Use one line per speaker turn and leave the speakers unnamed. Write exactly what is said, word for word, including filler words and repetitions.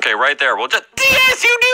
Okay, right there. We'll just... Yes, you do